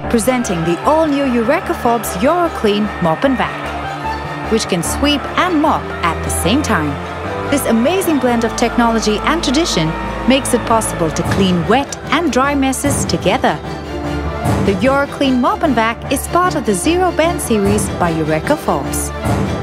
presenting the all-new Eureka Forbes Euroclean MopNVac, which can sweep and mop at the same time. This amazing blend of technology and tradition makes it possible to clean wet and dry messes together. The Euroclean MopNVac is part of the Zerobend series by Eureka Forbes.